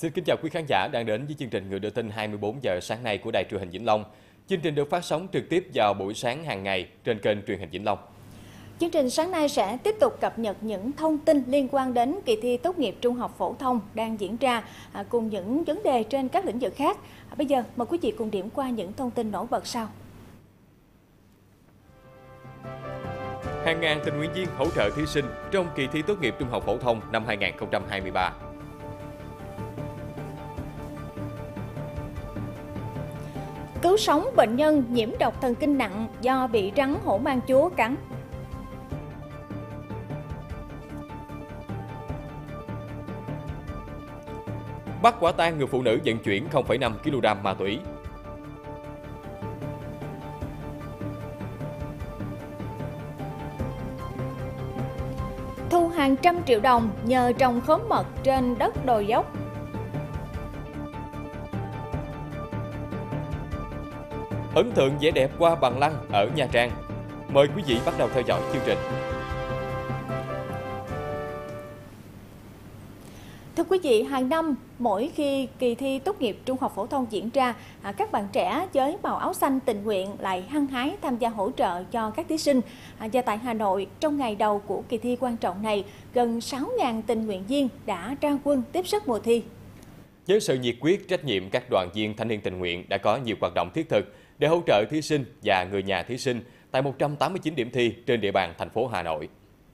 Xin kính chào quý khán giả đang đến với chương trình Người đưa tin 24 giờ sáng nay của Đài truyền hình Vĩnh Long. Chương trình được phát sóng trực tiếp vào buổi sáng hàng ngày trên kênh truyền hình Vĩnh Long. Chương trình sáng nay sẽ tiếp tục cập nhật những thông tin liên quan đến kỳ thi tốt nghiệp trung học phổ thông đang diễn ra cùng những vấn đề trên các lĩnh vực khác. Bây giờ mời quý vị cùng điểm qua những thông tin nổi bật sau. Hàng ngàn tình nguyện viên hỗ trợ thí sinh trong kỳ thi tốt nghiệp trung học phổ thông năm 2023. Cứu sống bệnh nhân nhiễm độc thần kinh nặng do bị rắn hổ mang chúa cắn. Bắt quả tang người phụ nữ vận chuyển 0,5 kg ma túy. Thu hàng trăm triệu đồng nhờ trồng khóm mật trên đất đồi dốc. Ấn tượng vẻ đẹp qua bằng lăng ở Nha Trang. Mời quý vị bắt đầu theo dõi chương trình. Thưa quý vị, hàng năm mỗi khi kỳ thi tốt nghiệp trung học phổ thông diễn ra, các bạn trẻ với màu áo xanh tình nguyện lại hăng hái tham gia hỗ trợ cho các thí sinh. Và tại Hà Nội, trong ngày đầu của kỳ thi quan trọng này, gần 6.000 tình nguyện viên đã ra quân tiếp sức mùa thi. Với sự nhiệt huyết, trách nhiệm, các đoàn viên thanh niên tình nguyện đã có nhiều hoạt động thiết thực để hỗ trợ thí sinh và người nhà thí sinh tại 189 điểm thi trên địa bàn thành phố Hà Nội.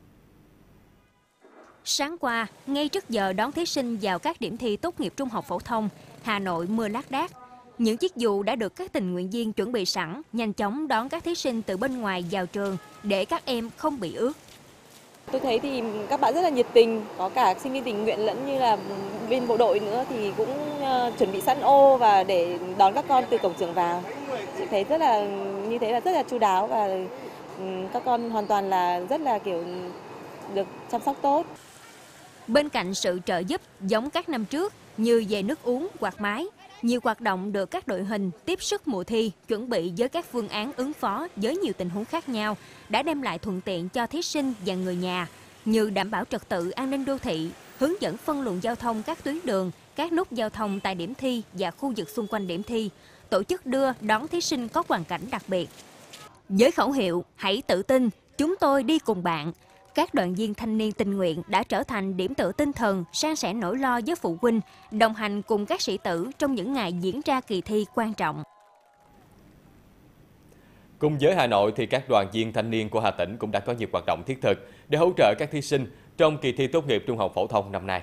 Sáng qua, ngay trước giờ đón thí sinh vào các điểm thi tốt nghiệp trung học phổ thông, Hà Nội mưa lác đác. Những chiếc dù đã được các tình nguyện viên chuẩn bị sẵn, nhanh chóng đón các thí sinh từ bên ngoài vào trường để các em không bị ướt. Tôi thấy thì các bạn rất là nhiệt tình, có cả sinh viên tình nguyện lẫn như là bên bộ đội nữa thì cũng chuẩn bị sẵn ô và để đón các con từ cổng trường vào. Chị thấy rất là như thế là rất là chu đáo và các con hoàn toàn là rất là kiểu được chăm sóc tốt. Bên cạnh sự trợ giúp giống các năm trước như về nước uống, quạt máy, nhiều hoạt động được các đội hình tiếp sức mùa thi chuẩn bị với các phương án ứng phó với nhiều tình huống khác nhau đã đem lại thuận tiện cho thí sinh và người nhà, như đảm bảo trật tự an ninh đô thị, hướng dẫn phân luồng giao thông các tuyến đường, các nút giao thông tại điểm thi và khu vực xung quanh điểm thi, tổ chức đưa đón thí sinh có hoàn cảnh đặc biệt. Với khẩu hiệu "Hãy tự tin, chúng tôi đi cùng bạn", các đoàn viên thanh niên tình nguyện đã trở thành điểm tựa tinh thần, san sẻ nỗi lo với phụ huynh, đồng hành cùng các sĩ tử trong những ngày diễn ra kỳ thi quan trọng. Cùng với Hà Nội thì các đoàn viên thanh niên của Hà Tĩnh cũng đã có nhiều hoạt động thiết thực để hỗ trợ các thí sinh trong kỳ thi tốt nghiệp trung học phổ thông năm nay.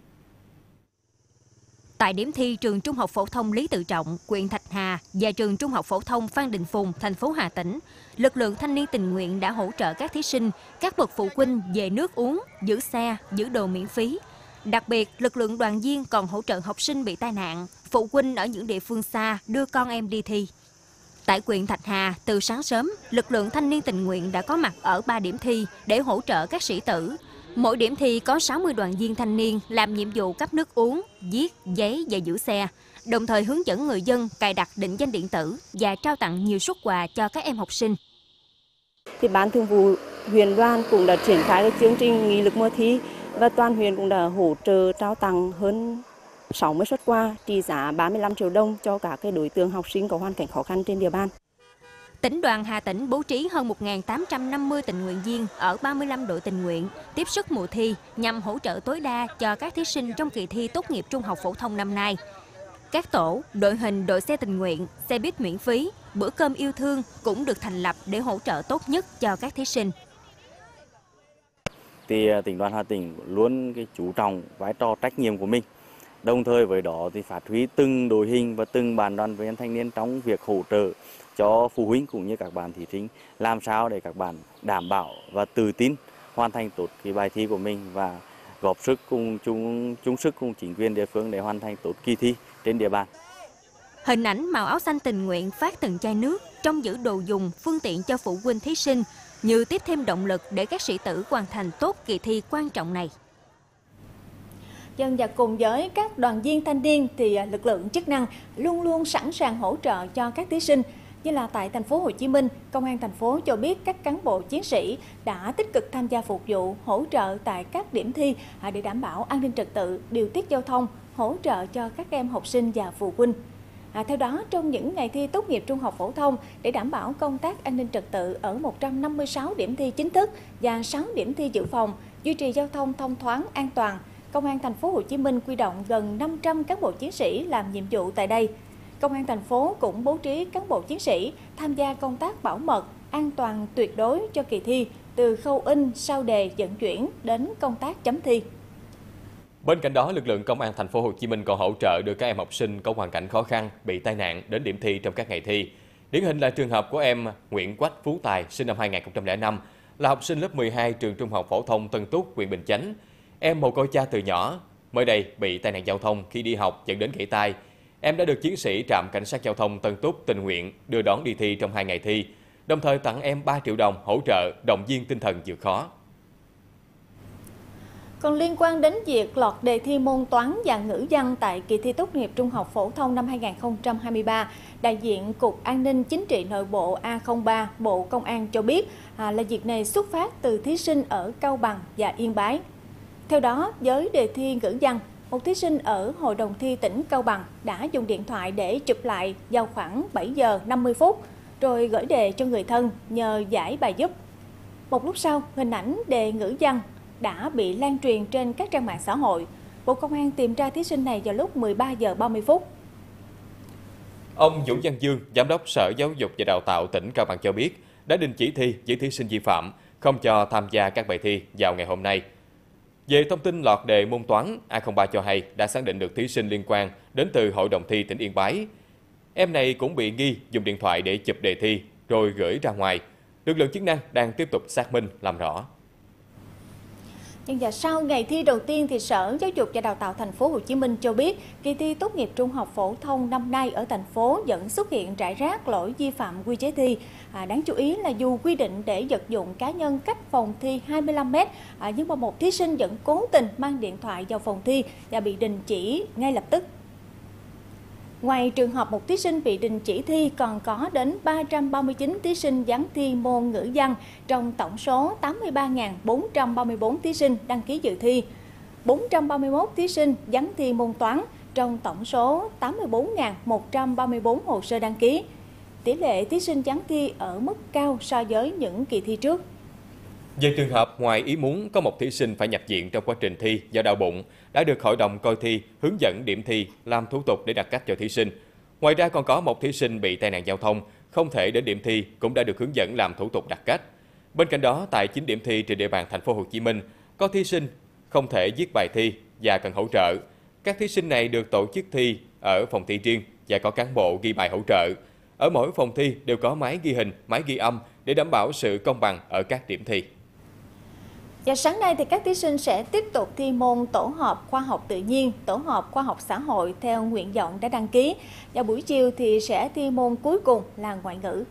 Tại điểm thi trường Trung học phổ thông Lý Tự Trọng, huyện Thạch Hà và trường Trung học phổ thông Phan Đình Phùng, thành phố Hà Tĩnh, lực lượng thanh niên tình nguyện đã hỗ trợ các thí sinh, các bậc phụ huynh về nước uống, giữ xe, giữ đồ miễn phí. Đặc biệt, lực lượng đoàn viên còn hỗ trợ học sinh bị tai nạn, phụ huynh ở những địa phương xa đưa con em đi thi. Tại huyện Thạch Hà, từ sáng sớm, lực lượng thanh niên tình nguyện đã có mặt ở 3 điểm thi để hỗ trợ các sĩ tử. Mỗi điểm thi có 60 đoàn viên thanh niên làm nhiệm vụ cấp nước uống, viết, giấy và giữ xe, đồng thời hướng dẫn người dân cài đặt định danh điện tử và trao tặng nhiều suất quà cho các em học sinh. Thì Ban Thường vụ huyện đoàn cũng đã triển khai chương trình nghị lực mùa thi và toàn huyện cũng đã hỗ trợ trao tặng hơn 60 suất quà trị giá 35 triệu đồng cho các đối tượng học sinh có hoàn cảnh khó khăn trên địa bàn. Tỉnh đoàn Hà Tĩnh bố trí hơn 1.850 tình nguyện viên ở 35 đội tình nguyện tiếp sức mùa thi nhằm hỗ trợ tối đa cho các thí sinh trong kỳ thi tốt nghiệp trung học phổ thông năm nay. Các tổ, đội hình, đội xe tình nguyện, xe buýt miễn phí, bữa cơm yêu thương cũng được thành lập để hỗ trợ tốt nhất cho các thí sinh. Thì tỉnh đoàn Hà Tĩnh luôn chú trọng vai trò trách nhiệm của mình. Đồng thời với đó thì phát huy từng đội hình và từng ban đoàn viên thanh niên trong việc hỗ trợ cho phụ huynh cũng như các bạn thí sinh làm sao để các bạn đảm bảo và tự tin hoàn thành tốt cái bài thi của mình và góp sức cùng chung sức cùng chính quyền địa phương để hoàn thành tốt kỳ thi trên địa bàn. Hình ảnh màu áo xanh tình nguyện phát từng chai nước trong giữ đồ dùng, phương tiện cho phụ huynh thí sinh như tiếp thêm động lực để các sĩ tử hoàn thành tốt kỳ thi quan trọng này. Và cùng với các đoàn viên thanh niên thì lực lượng chức năng luôn luôn sẵn sàng hỗ trợ cho các thí sinh. Như là tại thành phố Hồ Chí Minh, Công an thành phố cho biết các cán bộ chiến sĩ đã tích cực tham gia phục vụ, hỗ trợ tại các điểm thi để đảm bảo an ninh trật tự, điều tiết giao thông, hỗ trợ cho các em học sinh và phụ huynh. Theo đó, trong những ngày thi tốt nghiệp trung học phổ thông, để đảm bảo công tác an ninh trật tự ở 156 điểm thi chính thức và 6 điểm thi dự phòng, duy trì giao thông thông thoáng, an toàn, Công an thành phố Hồ Chí Minh huy động gần 500 cán bộ chiến sĩ làm nhiệm vụ tại đây. Công an thành phố cũng bố trí cán bộ chiến sĩ tham gia công tác bảo mật, an toàn tuyệt đối cho kỳ thi, từ khâu in, sao đề, vận chuyển đến công tác chấm thi. Bên cạnh đó, lực lượng Công an thành phố Hồ Chí Minh còn hỗ trợ đưa các em học sinh có hoàn cảnh khó khăn, bị tai nạn đến điểm thi trong các ngày thi. Điển hình là trường hợp của em Nguyễn Quách Phú Tài, sinh năm 2005, là học sinh lớp 12 trường Trung học phổ thông Tân Túc, huyện Bình Chánh. Em mồ côi cha từ nhỏ, mới đây bị tai nạn giao thông khi đi học dẫn đến gãy tay. Em đã được chiến sĩ trạm cảnh sát giao thông Tân Túc tình nguyện đưa đón đi thi trong 2 ngày thi, đồng thời tặng em 3 triệu đồng hỗ trợ động viên tinh thần vượt khó. Còn liên quan đến việc lọt đề thi môn toán và ngữ văn tại kỳ thi tốt nghiệp trung học phổ thông năm 2023, đại diện Cục An ninh Chính trị Nội bộ A03 Bộ Công an cho biết là việc này xuất phát từ thí sinh ở Cao Bằng và Yên Bái. Theo đó, với đề thi ngữ văn, một thí sinh ở Hội đồng thi tỉnh Cao Bằng đã dùng điện thoại để chụp lại vào khoảng 7 giờ 50 phút, rồi gửi đề cho người thân nhờ giải bài giúp. Một lúc sau, hình ảnh đề ngữ văn đã bị lan truyền trên các trang mạng xã hội. Bộ Công an tìm ra thí sinh này vào lúc 13 giờ 30 phút. Ông Vũ Văn Dương, Giám đốc Sở Giáo dục và Đào tạo tỉnh Cao Bằng cho biết đã đình chỉ thi với thí sinh vi phạm, không cho tham gia các bài thi vào ngày hôm nay. Về thông tin lọt đề môn toán, A03 cho hay đã xác định được thí sinh liên quan đến từ Hội đồng thi tỉnh Yên Bái. Em này cũng bị nghi dùng điện thoại để chụp đề thi rồi gửi ra ngoài. Lực lượng chức năng đang tiếp tục xác minh làm rõ. Và sau ngày thi đầu tiên thì Sở Giáo dục và Đào tạo thành phố Hồ Chí Minh cho biết kỳ thi tốt nghiệp trung học phổ thông năm nay ở thành phố vẫn xuất hiện rải rác lỗi vi phạm quy chế thi. Đáng chú ý là dù quy định để vật dụng cá nhân cách phòng thi 25 m, nhưng mà một thí sinh vẫn cố tình mang điện thoại vào phòng thi và bị đình chỉ ngay lập tức. Ngoài trường hợp một thí sinh bị đình chỉ thi, còn có đến 339 thí sinh dán thi môn ngữ văn trong tổng số 83.434 thí sinh đăng ký dự thi, 431 thí sinh dán thi môn toán trong tổng số 84.134 hồ sơ đăng ký. Tỷ lệ thí sinh dán thi ở mức cao so với những kỳ thi trước. Về trường hợp ngoài ý muốn có một thí sinh phải nhập viện trong quá trình thi do đau bụng, đã được Hội đồng coi thi hướng dẫn điểm thi làm thủ tục để đặt cách cho thí sinh. Ngoài ra còn có một thí sinh bị tai nạn giao thông, không thể đến điểm thi cũng đã được hướng dẫn làm thủ tục đặt cách. Bên cạnh đó, tại 9 điểm thi trên địa bàn thành phố Hồ Chí Minh, có thí sinh không thể viết bài thi và cần hỗ trợ. Các thí sinh này được tổ chức thi ở phòng thi riêng và có cán bộ ghi bài hỗ trợ. Ở mỗi phòng thi đều có máy ghi hình, máy ghi âm để đảm bảo sự công bằng ở các điểm thi. Và sáng nay thì các thí sinh sẽ tiếp tục thi môn tổ hợp khoa học tự nhiên, tổ hợp khoa học xã hội theo nguyện vọng đã đăng ký. Và buổi chiều thì sẽ thi môn cuối cùng là ngoại ngữ.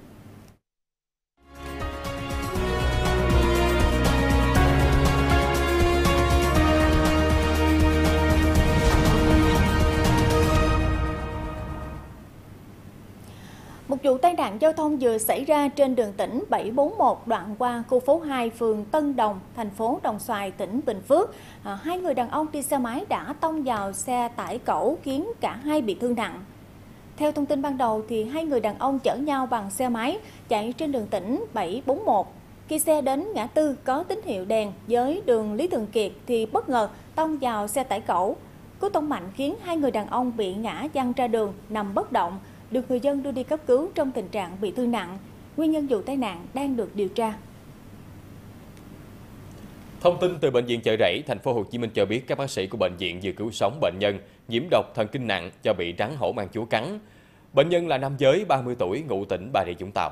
Một vụ tai nạn giao thông vừa xảy ra trên đường tỉnh 741 đoạn qua khu phố 2, phường Tân Đồng, thành phố Đồng Xoài, tỉnh Bình Phước. Hai người đàn ông đi xe máy đã tông vào xe tải cẩu khiến cả hai bị thương nặng. Theo thông tin ban đầu, thì hai người đàn ông chở nhau bằng xe máy chạy trên đường tỉnh 741. Khi xe đến ngã tư có tín hiệu đèn với đường Lý Thường Kiệt thì bất ngờ tông vào xe tải cẩu. Cú tông mạnh khiến hai người đàn ông bị ngã văng ra đường, nằm bất động, được người dân đưa đi cấp cứu trong tình trạng bị thương nặng. Nguyên nhân vụ tai nạn đang được điều tra. Thông tin từ bệnh viện Chợ Rẫy, thành phố Hồ Chí Minh cho biết các bác sĩ của bệnh viện vừa cứu sống bệnh nhân nhiễm độc thần kinh nặng do bị rắn hổ mang chúa cắn. Bệnh nhân là nam giới 30 tuổi, ngụ tỉnh Bà Rịa Vũng Tàu.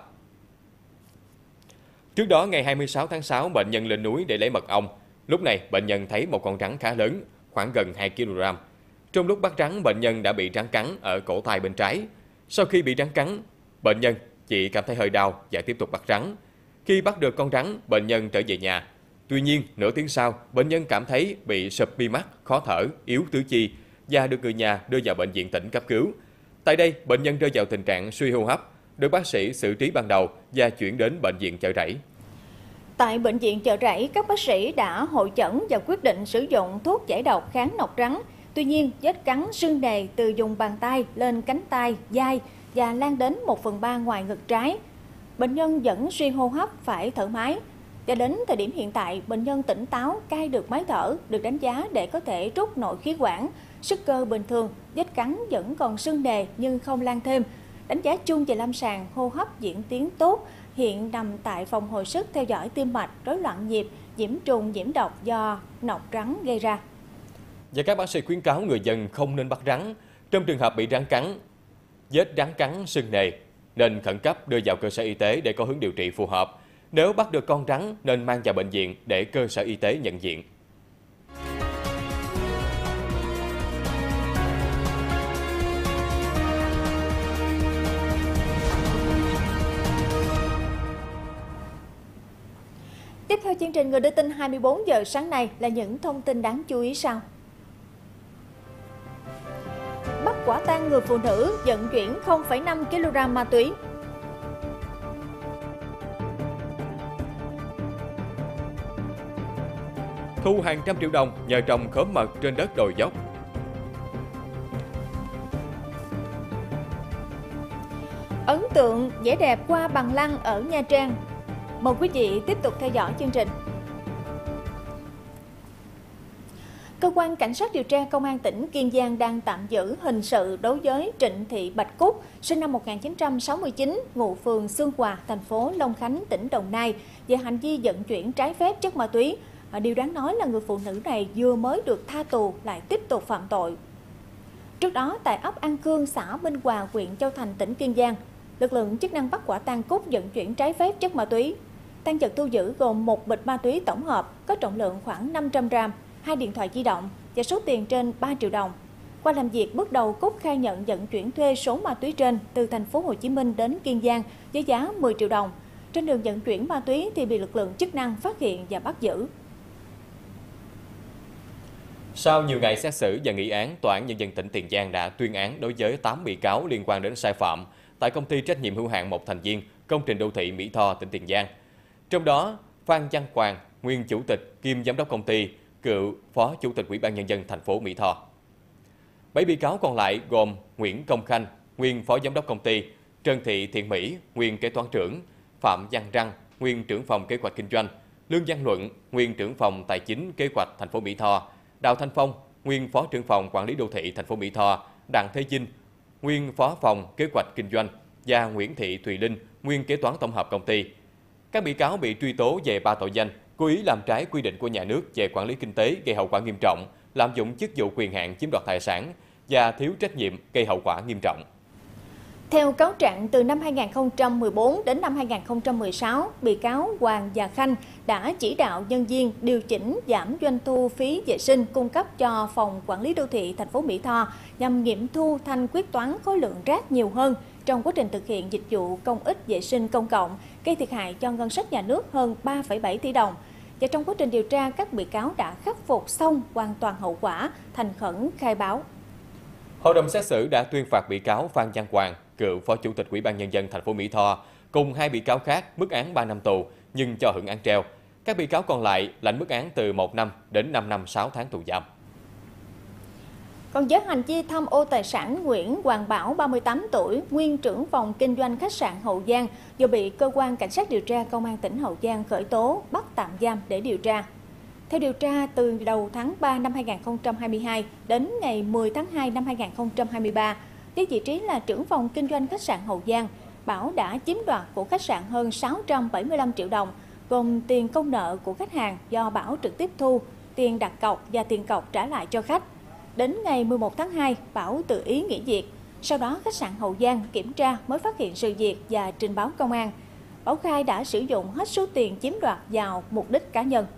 Trước đó, ngày 26 tháng 6, bệnh nhân lên núi để lấy mật ong. Lúc này, bệnh nhân thấy một con rắn khá lớn, khoảng gần 2 kg. Trong lúc bắt rắn, bệnh nhân đã bị rắn cắn ở cổ tay bên trái. Sau khi bị rắn cắn, bệnh nhân chỉ cảm thấy hơi đau và tiếp tục bắt rắn. Khi bắt được con rắn, bệnh nhân trở về nhà. Tuy nhiên, nửa tiếng sau, bệnh nhân cảm thấy bị sụp mi mắt, khó thở, yếu tứ chi và được người nhà đưa vào bệnh viện tỉnh cấp cứu. Tại đây, bệnh nhân rơi vào tình trạng suy hô hấp, được bác sĩ xử trí ban đầu và chuyển đến bệnh viện Chợ Rẫy. Tại bệnh viện Chợ Rẫy, các bác sĩ đã hội chẩn và quyết định sử dụng thuốc giải độc kháng nọc rắn. Tuy nhiên, vết cắn sưng nề từ vùng bàn tay lên cánh tay, vai và lan đến 1/3 ngoài ngực trái. Bệnh nhân vẫn suy hô hấp, phải thở máy. Cho đến thời điểm hiện tại, bệnh nhân tỉnh táo, cai được máy thở, được đánh giá để có thể rút nội khí quản, sức cơ bình thường, vết cắn vẫn còn sưng nề nhưng không lan thêm. Đánh giá chung về lâm sàng, hô hấp diễn tiến tốt, hiện nằm tại phòng hồi sức theo dõi tim mạch, rối loạn nhịp, nhiễm trùng, nhiễm độc do nọc rắn gây ra. Và các bác sĩ khuyến cáo người dân không nên bắt rắn. Trong trường hợp bị rắn cắn, vết rắn cắn sưng nề, nên khẩn cấp đưa vào cơ sở y tế để có hướng điều trị phù hợp. Nếu bắt được con rắn nên mang vào bệnh viện để cơ sở y tế nhận diện. Tiếp theo chương trình Người đưa tin 24 giờ sáng nay là những thông tin đáng chú ý sau. Bắt quả tang người phụ nữ vận chuyển 0,5 kg ma túy. Thu hàng trăm triệu đồng nhờ trồng khóm mật trên đất đồi dốc. Ấn tượng vẻ đẹp qua bằng lăng ở Nha Trang. Mời quý vị tiếp tục theo dõi chương trình. Cơ quan Cảnh sát điều tra Công an tỉnh Kiên Giang đang tạm giữ hình sự đối với Trịnh Thị Bạch Cúc, sinh năm 1969, ngụ phường Xuân Hòa, thành phố Long Khánh, tỉnh Đồng Nai, về hành vi vận chuyển trái phép chất ma túy. Điều đáng nói là người phụ nữ này vừa mới được tha tù lại tiếp tục phạm tội. Trước đó, tại ấp An Cương, xã Minh Hòa, huyện Châu Thành, tỉnh Kiên Giang, lực lượng chức năng bắt quả tang Cúc vận chuyển trái phép chất ma túy. Tang vật thu giữ gồm một bịch ma túy tổng hợp có trọng lượng khoảng 500 gram, 2 điện thoại di động và số tiền trên 3 triệu đồng. Qua làm việc, bước đầu Cúc khai nhận vận chuyển thuê số ma túy trên từ thành phố Hồ Chí Minh đến Kiên Giang với giá 10 triệu đồng. Trên đường vận chuyển ma túy thì bị lực lượng chức năng phát hiện và bắt giữ. Sau nhiều ngày xét xử và nghị án, Tòa án Nhân dân tỉnh Tiền Giang đã tuyên án đối với 8 bị cáo liên quan đến sai phạm tại công ty trách nhiệm hữu hạn một thành viên công trình đô thị Mỹ Tho, tỉnh Tiền Giang. Trong đó, Phan Văn Quang, nguyên chủ tịch kiêm giám đốc công ty, cựu phó chủ tịch Ủy ban Nhân dân thành phố Mỹ Tho. 7 bị cáo còn lại gồm Nguyễn Công Khanh, nguyên phó giám đốc công ty, Trần Thị Thiện Mỹ, nguyên kế toán trưởng, Phạm Văn Răng, nguyên trưởng phòng kế hoạch kinh doanh, Lương Văn Luận, nguyên trưởng phòng tài chính kế hoạch thành phố Mỹ Tho, Đào Thanh Phong, nguyên phó trưởng phòng quản lý đô thị thành phố Mỹ Tho, Đặng Thế Vinh, nguyên phó phòng kế hoạch kinh doanh và Nguyễn Thị Thùy Linh, nguyên kế toán tổng hợp công ty. Các bị cáo bị truy tố về 3 tội danh: cố ý làm trái quy định của nhà nước về quản lý kinh tế gây hậu quả nghiêm trọng, lạm dụng chức vụ quyền hạn chiếm đoạt tài sản và thiếu trách nhiệm gây hậu quả nghiêm trọng. Theo cáo trạng, từ năm 2014 đến năm 2016, bị cáo Hoàng và Khanh đã chỉ đạo nhân viên điều chỉnh giảm doanh thu phí vệ sinh cung cấp cho phòng quản lý đô thị thành phố Mỹ Tho nhằm nghiệm thu thanh quyết toán khối lượng rác nhiều hơn trong quá trình thực hiện dịch vụ công ích vệ sinh công cộng, gây thiệt hại cho ngân sách nhà nước hơn 3,7 tỷ đồng. Và trong quá trình điều tra, các bị cáo đã khắc phục xong hoàn toàn hậu quả, thành khẩn khai báo. Hội đồng xét xử đã tuyên phạt bị cáo Phan Văn Quang, cựu phó chủ tịch Ủy ban Nhân dân thành phố Mỹ Tho, cùng 2 bị cáo khác mức án 3 năm tù nhưng cho hưởng án treo. Các bị cáo còn lại lãnh mức án từ 1 năm đến 5 năm 6 tháng tù giam. Còn với hành vi tham ô tài sản, Nguyễn Hoàng Bảo, 38 tuổi, nguyên trưởng phòng kinh doanh khách sạn Hậu Giang, vừa bị cơ quan cảnh sát điều tra Công an tỉnh Hậu Giang khởi tố, bắt tạm giam để điều tra. Theo điều tra, từ đầu tháng 3 năm 2022 đến ngày 10 tháng 2 năm 2023, với vị trí là trưởng phòng kinh doanh khách sạn Hậu Giang, Bảo đã chiếm đoạt của khách sạn hơn 675 triệu đồng, gồm tiền công nợ của khách hàng do Bảo trực tiếp thu, tiền đặt cọc và tiền cọc trả lại cho khách. Đến ngày 11 tháng 2, Bảo tự ý nghỉ việc. Sau đó, khách sạn Hậu Giang kiểm tra mới phát hiện sự việc và trình báo công an. Bảo khai đã sử dụng hết số tiền chiếm đoạt vào mục đích cá nhân.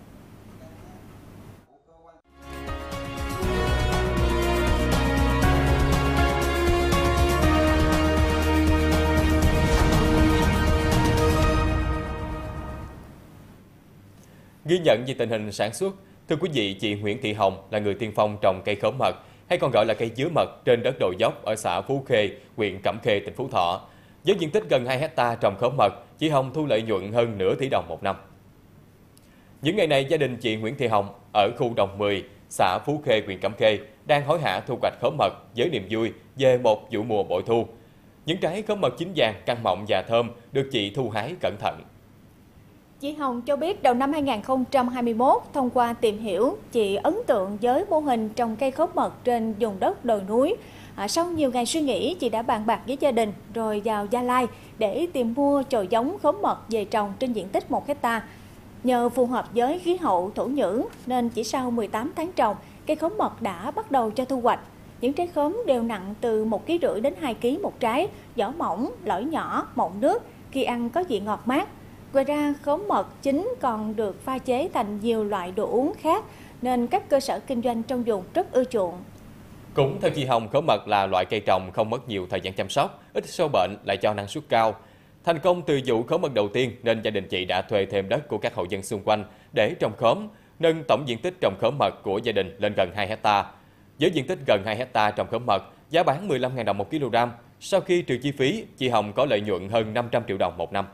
Ghi nhận về tình hình sản xuất, thưa quý vị, chị Nguyễn Thị Hồng là người tiên phong trồng cây khóm mật, hay còn gọi là cây dứa mật trên đất đồi dốc ở xã Phú Khê, huyện Cẩm Khê, tỉnh Phú Thọ. Với diện tích gần 2 hectare trồng khóm mật, chị Hồng thu lợi nhuận hơn nửa tỷ đồng một năm. Những ngày này, gia đình chị Nguyễn Thị Hồng ở khu Đồng 10, xã Phú Khê, huyện Cẩm Khê đang hối hả thu hoạch khóm mật với niềm vui về một vụ mùa bội thu. Những trái khóm mật chín vàng, căng mọng và thơm được chị thu hái cẩn thận. Chị Hồng cho biết đầu năm 2021, thông qua tìm hiểu, chị ấn tượng với mô hình trồng cây khóm mật trên vùng đất đồi núi. Sau nhiều ngày suy nghĩ, chị đã bàn bạc với gia đình rồi vào Gia Lai để tìm mua chồi giống khóm mật về trồng trên diện tích 1 hectare. Nhờ phù hợp với khí hậu thổ nhưỡng nên chỉ sau 18 tháng trồng, cây khóm mật đã bắt đầu cho thu hoạch. Những trái khóm đều nặng từ 1,5 kg đến 2 kg một trái, vỏ mỏng, lõi nhỏ, mọng nước, khi ăn có vị ngọt mát. Ngoài ra, khóm mật chín còn được pha chế thành nhiều loại đồ uống khác nên các cơ sở kinh doanh trong vùng rất ưa chuộng. Cũng theo chị Hồng, khóm mật là loại cây trồng không mất nhiều thời gian chăm sóc, ít sâu bệnh lại cho năng suất cao. Thành công từ vụ khóm mật đầu tiên nên gia đình chị đã thuê thêm đất của các hộ dân xung quanh để trồng khóm, nâng tổng diện tích trồng khóm mật của gia đình lên gần 2 hectare. Với diện tích gần 2 hectare trồng khóm mật, giá bán 15.000 đồng 1 kg. Sau khi trừ chi phí, chị Hồng có lợi nhuận hơn 500 triệu đồng một năm.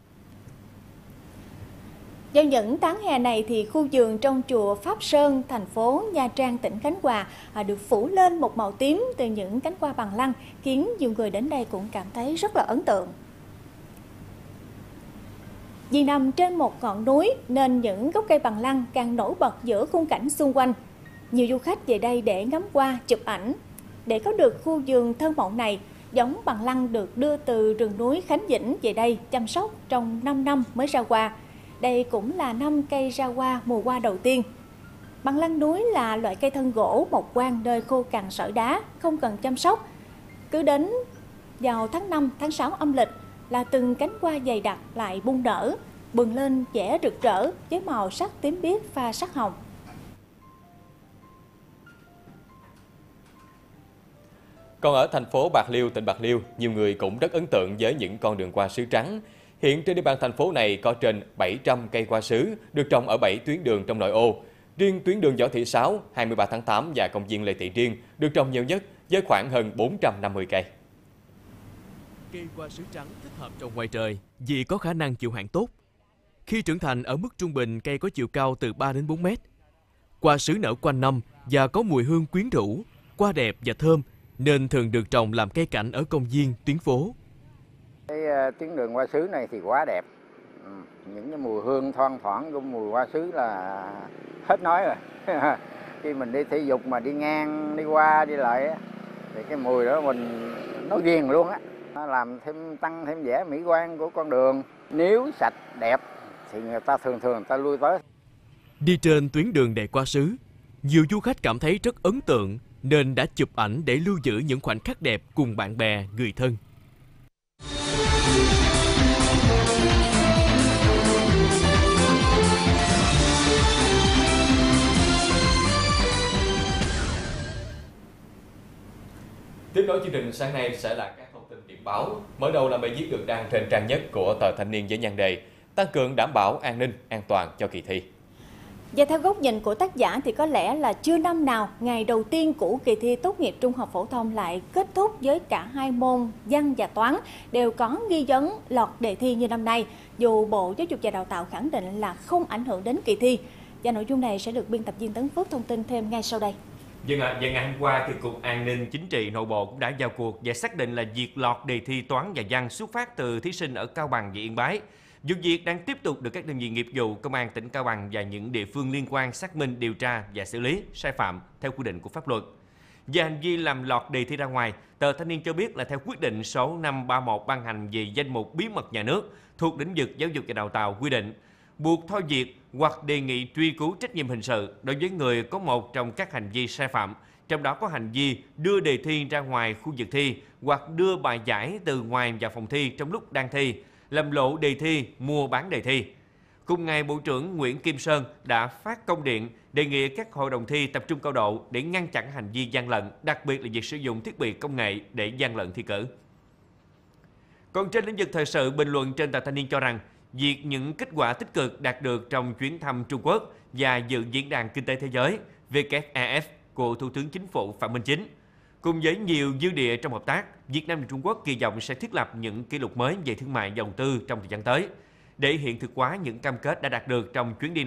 Vào những tháng hè này thì khu vườn trong chùa Pháp Sơn, thành phố Nha Trang, tỉnh Khánh Hòa được phủ lên một màu tím từ những cánh hoa bằng lăng, khiến nhiều người đến đây cũng cảm thấy rất là ấn tượng. Vì nằm trên một ngọn núi nên những gốc cây bằng lăng càng nổi bật giữa khung cảnh xung quanh. Nhiều du khách về đây để ngắm hoa, chụp ảnh. Để có được khu vườn thơ mộng này, giống bằng lăng được đưa từ rừng núi Khánh Vĩnh về đây chăm sóc trong 5 năm mới ra hoa. Đây cũng là năm cây ra hoa mùa hoa đầu tiên. Bằng lăng núi là loại cây thân gỗ mọc quang nơi khô cằn sỏi đá, không cần chăm sóc. Cứ đến vào tháng 5, tháng 6 âm lịch là từng cánh hoa dày đặc lại bung nở, bừng lên vẻ rực rỡ với màu sắc tím biếc pha sắc hồng. Còn ở thành phố Bạc Liêu, tỉnh Bạc Liêu, nhiều người cũng rất ấn tượng với những con đường hoa sứ trắng. Hiện trên địa bàn thành phố này có trên 700 cây hoa sứ được trồng ở 7 tuyến đường trong nội ô. Riêng tuyến đường Võ Thị Sáu, 23 tháng 8 và công viên Lê Thị Riêng được trồng nhiều nhất với khoảng hơn 450 cây. Cây hoa sứ trắng thích hợp trồng ngoài trời vì có khả năng chịu hạn tốt. Khi trưởng thành ở mức trung bình, cây có chiều cao từ 3 đến 4 mét. Hoa sứ nở quanh năm và có mùi hương quyến rũ, hoa đẹp và thơm nên thường được trồng làm cây cảnh ở công viên, tuyến phố. Cái tuyến đường hoa sứ này thì quá đẹp. Những cái mùi hương thoang thoảng của mùi hoa sứ là hết nói rồi. Khi mình đi thể dục mà đi ngang, đi qua, đi lại thì cái mùi đó mình nó ghiền luôn á. Nó làm thêm tăng thêm vẻ mỹ quan của con đường. Nếu sạch đẹp thì người ta thường người ta lui tới. Đi trên tuyến đường đầy hoa sứ, nhiều du khách cảm thấy rất ấn tượng nên đã chụp ảnh để lưu giữ những khoảnh khắc đẹp cùng bạn bè, người thân. Tiếp nối chương trình sáng nay sẽ là các thông tin điểm báo. Mở đầu là bài viết được đăng trên trang nhất của tờ Thanh niên với nhan đề tăng cường đảm bảo an ninh, an toàn cho kỳ thi. Và theo góc nhìn của tác giả thì có lẽ là chưa năm nào ngày đầu tiên của kỳ thi tốt nghiệp trung học phổ thông lại kết thúc với cả hai môn văn và toán đều có nghi vấn lọt đề thi như năm nay, dù Bộ Giáo dục và Đào tạo khẳng định là không ảnh hưởng đến kỳ thi. Và nội dung này sẽ được biên tập viên Tấn Phước thông tin thêm ngay sau đây. Vâng ạ, và ngày hôm qua thì Cục An ninh Chính trị Nội bộ cũng đã vào cuộc và xác định là việc lọt đề thi toán và văn xuất phát từ thí sinh ở Cao Bằng và Yên Bái. Vụ việc đang tiếp tục được các đơn vị nghiệp vụ Công an tỉnh Cao Bằng và những địa phương liên quan xác minh, điều tra và xử lý sai phạm theo quy định của pháp luật. Về hành vi làm lọt đề thi ra ngoài, tờ Thanh niên cho biết là theo quyết định số 531 ban hành về danh mục bí mật nhà nước thuộc lĩnh vực giáo dục và đào tạo quy định, buộc thôi việc hoặc đề nghị truy cứu trách nhiệm hình sự đối với người có một trong các hành vi sai phạm, trong đó có hành vi đưa đề thi ra ngoài khu vực thi hoặc đưa bài giải từ ngoài vào phòng thi trong lúc đang thi, làm lộ đề thi, mua bán đề thi. Cùng ngày, Bộ trưởng Nguyễn Kim Sơn đã phát công điện đề nghị các hội đồng thi tập trung cao độ để ngăn chặn hành vi gian lận, đặc biệt là việc sử dụng thiết bị công nghệ để gian lận thi cử. Còn trên lĩnh vực thời sự, bình luận trên tờ Thanh niên cho rằng việc những kết quả tích cực đạt được trong chuyến thăm Trung Quốc và dự diễn đàn kinh tế thế giới WEF của Thủ tướng Chính phủ Phạm Minh Chính, cùng với nhiều dư địa trong hợp tác, Việt Nam và Trung Quốc kỳ vọng sẽ thiết lập những kỷ lục mới về thương mại và đầu tư trong thời gian tới. Để hiện thực hóa những cam kết đã đạt được trong chuyến đi này,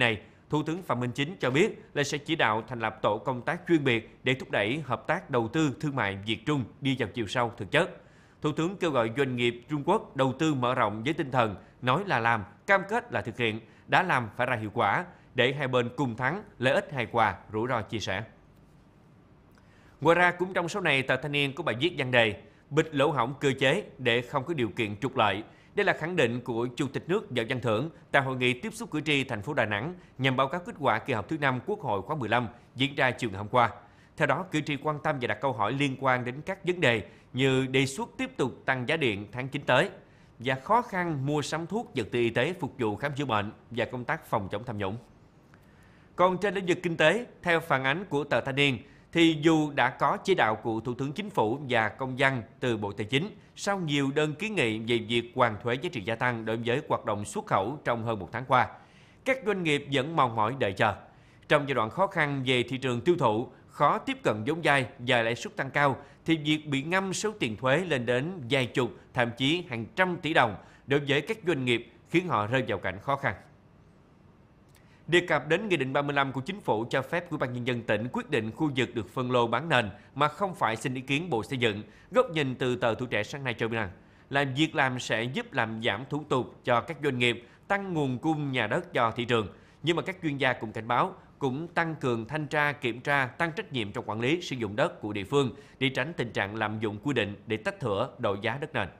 Thủ tướng Phạm Minh Chính cho biết là sẽ chỉ đạo thành lập tổ công tác chuyên biệt để thúc đẩy hợp tác đầu tư thương mại Việt Trung đi vào chiều sâu thực chất. Thủ tướng kêu gọi doanh nghiệp Trung Quốc đầu tư mở rộng với tinh thần nói là làm, cam kết là thực hiện, đã làm phải ra hiệu quả để hai bên cùng thắng, lợi ích hài hòa, rủi ro chia sẻ. Ngoài ra, cũng trong số này, tờ Thanh niên có bài viết nhan đề bịt lỗ hổng cơ chế để không có điều kiện trục lợi. Đây là khẳng định của Chủ tịch nước Võ Văn Thưởng tại hội nghị tiếp xúc cử tri thành phố Đà Nẵng nhằm báo cáo kết quả kỳ họp thứ 5 Quốc hội khóa 15 diễn ra chiều ngày hôm qua. Theo đó, cử tri quan tâm và đặt câu hỏi liên quan đến các vấn đề như đề xuất tiếp tục tăng giá điện tháng 9 tới và khó khăn mua sắm thuốc vật tư y tế phục vụ khám chữa bệnh và công tác phòng chống tham nhũng. Còn trên lĩnh vực kinh tế, theo phản ánh của tờ Thanh niên, thì dù đã có chỉ đạo của Thủ tướng Chính phủ và công văn từ Bộ Tài chính, sau nhiều đơn kiến nghị về việc hoàn thuế giá trị gia tăng đối với hoạt động xuất khẩu trong hơn một tháng qua, các doanh nghiệp vẫn mòn mỏi đợi chờ. Trong giai đoạn khó khăn về thị trường tiêu thụ, khó tiếp cận vốn vay và lãi suất tăng cao, thì việc bị ngâm số tiền thuế lên đến vài chục, thậm chí hàng trăm tỷ đồng đối với các doanh nghiệp khiến họ rơi vào cảnh khó khăn. Đề cập đến Nghị định 35 của Chính phủ cho phép Ủy ban Nhân dân tỉnh quyết định khu vực được phân lô bán nền mà không phải xin ý kiến Bộ Xây dựng, góc nhìn từ tờ Tuổi Trẻ sáng nay cho biết rằng là việc làm sẽ giúp làm giảm thủ tục cho các doanh nghiệp, tăng nguồn cung nhà đất cho thị trường. Nhưng mà các chuyên gia cũng cảnh báo cũng tăng cường thanh tra, kiểm tra, tăng trách nhiệm trong quản lý sử dụng đất của địa phương để tránh tình trạng lạm dụng quy định để tách thửa đổi giá đất nền.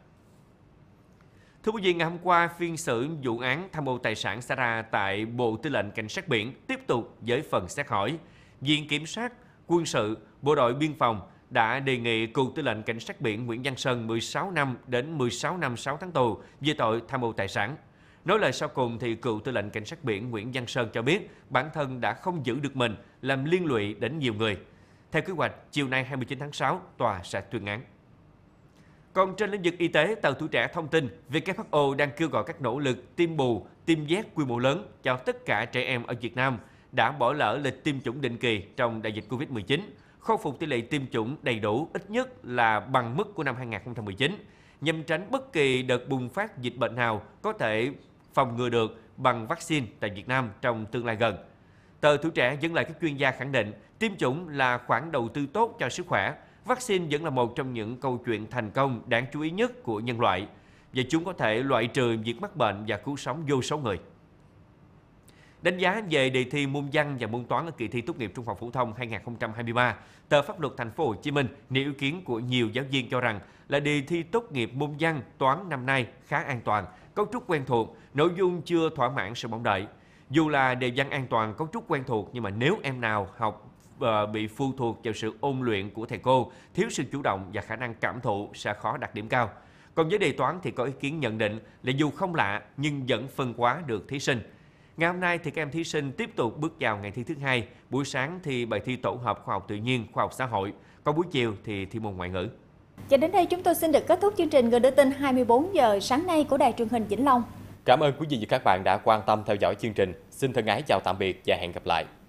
Thưa quý vị, ngày hôm qua, phiên xử vụ án tham ô tài sản xảy ra tại Bộ Tư lệnh Cảnh sát biển tiếp tục với phần xét hỏi. Viện Kiểm sát Quân sự Bộ đội Biên phòng đã đề nghị cựu Tư lệnh Cảnh sát biển Nguyễn Văn Sơn 16 năm đến 16 năm 6 tháng tù về tội tham ô tài sản. Nói lời sau cùng thì cựu Tư lệnh Cảnh sát biển Nguyễn Văn Sơn cho biết bản thân đã không giữ được mình, làm liên lụy đến nhiều người. Theo kế hoạch, chiều nay 29 tháng 6, tòa sẽ tuyên án. Còn trên lĩnh vực y tế, tờ Tuổi Trẻ thông tin WHO đang kêu gọi các nỗ lực tiêm bù, tiêm vét quy mô lớn cho tất cả trẻ em ở Việt Nam đã bỏ lỡ lịch tiêm chủng định kỳ trong đại dịch Covid-19, khôi phục tỷ lệ tiêm chủng đầy đủ ít nhất là bằng mức của năm 2019, nhằm tránh bất kỳ đợt bùng phát dịch bệnh nào có thể phòng ngừa được bằng vaccine tại Việt Nam trong tương lai gần. Tờ Tuổi Trẻ dẫn lời các chuyên gia khẳng định tiêm chủng là khoản đầu tư tốt cho sức khỏe. Vaccine vẫn là một trong những câu chuyện thành công đáng chú ý nhất của nhân loại và chúng có thể loại trừ việc mắc bệnh và cứu sống vô số người. Đánh giá về đề thi môn văn và môn toán ở kỳ thi tốt nghiệp trung học phổ thông 2023, tờ Pháp luật Thành phố Hồ Chí Minh nêu ý kiến của nhiều giáo viên cho rằng là đề thi tốt nghiệp môn văn, toán năm nay khá an toàn, cấu trúc quen thuộc, nội dung chưa thỏa mãn sự mong đợi. Dù là đề văn an toàn, cấu trúc quen thuộc nhưng mà nếu em nào học bị phụ thuộc vào sự ôn luyện của thầy cô, thiếu sự chủ động và khả năng cảm thụ sẽ khó đạt điểm cao. Còn với đề toán thì có ý kiến nhận định là dù không lạ nhưng vẫn phân hóa được thí sinh. Ngày hôm nay thì các em thí sinh tiếp tục bước vào ngày thi thứ hai. Buổi sáng thì bài thi tổ hợp khoa học tự nhiên, khoa học xã hội. Còn buổi chiều thì thi môn ngoại ngữ. Cho đến đây chúng tôi xin được kết thúc chương trình Người đưa tin 24 giờ sáng nay của Đài Truyền hình Vĩnh Long. Cảm ơn quý vị và các bạn đã quan tâm theo dõi chương trình. Xin thân ái chào tạm biệt và hẹn gặp lại.